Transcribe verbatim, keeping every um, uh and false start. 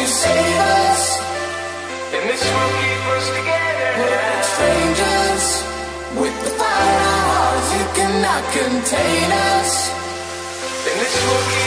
you save us? And this will keep us together. We're like strangers with the fire in our hearts. You cannot contain us. And this will keep